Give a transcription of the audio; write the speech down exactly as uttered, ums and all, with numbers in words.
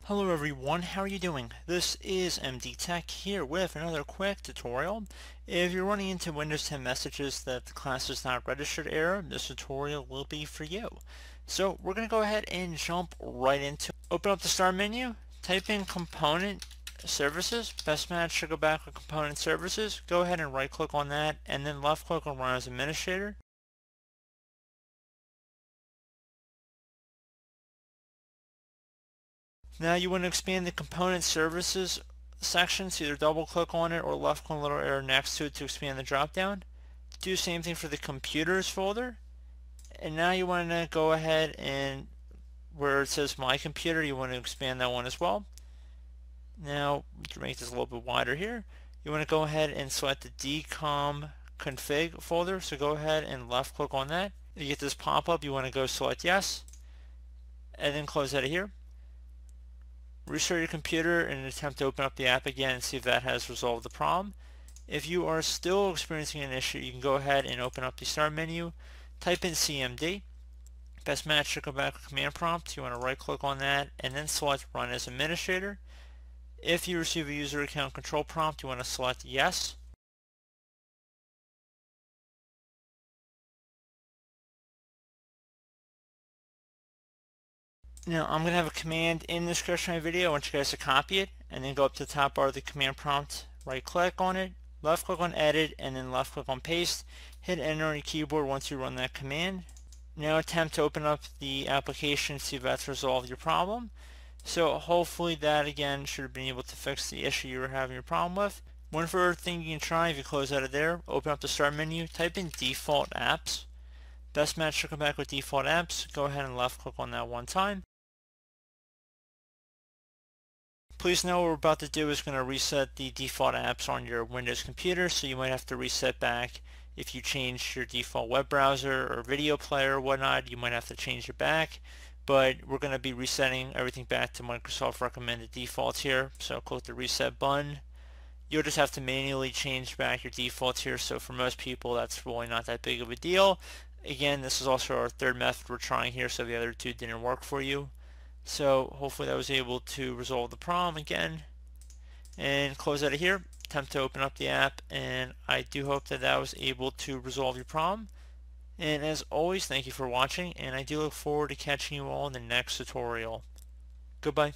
Hello everyone, how are you doing? This is M D Tech here with another quick tutorial. If you're running into Windows ten messages that the class is not registered error, this tutorial will be for you. So we're going to go ahead and jump right into it. Open up the start menu, type in component services. Best match to go back with component services. Go ahead and right click on that and then left click on run as administrator. Now you want to expand the component services section, so either double click on it or left click on the little arrow next to it to expand the drop down. Do the same thing for the computers folder. And now you want to go ahead and where it says my computer, you want to expand that one as well. Now to make this a little bit wider here, you want to go ahead and select the D COM config folder. So go ahead and left click on that. You get this pop up, you want to go select yes and then close out of here. Restart your computer and attempt to open up the app again and see if that has resolved the problem. If you are still experiencing an issue, you can go ahead and open up the start menu, type in C M D. Best match to go back with command prompt. You want to right click on that and then select run as administrator. If you receive a user account control prompt, you want to select yes. Now I'm going to have a command in the description of my video. I want you guys to copy it and then go up to the top bar of the command prompt, right click on it, left click on edit, and then left click on paste. Hit enter on your keyboard once you run that command. Now attempt to open up the application, see if that's resolved your problem. So hopefully that again should have been able to fix the issue you were having your problem with. One further thing you can try, if you close out of there, open up the start menu, type in default apps. Best match to come back with default apps. Go ahead and left click on that one time. Please know what we're about to do is going to reset the default apps on your Windows computer, so you might have to reset back. If you change your default web browser or video player or whatnot, you might have to change it back. But we're going to be resetting everything back to Microsoft recommended defaults here. So click the reset button. You'll just have to manually change back your defaults here. So for most people, that's really not that big of a deal. Again, this is also our third method we're trying here, so the other two didn't work for you. So hopefully that was able to resolve the problem again. And close out of here, attempt to open up the app, and I do hope that that was able to resolve your problem. And as always, thank you for watching, and I do look forward to catching you all in the next tutorial. Goodbye.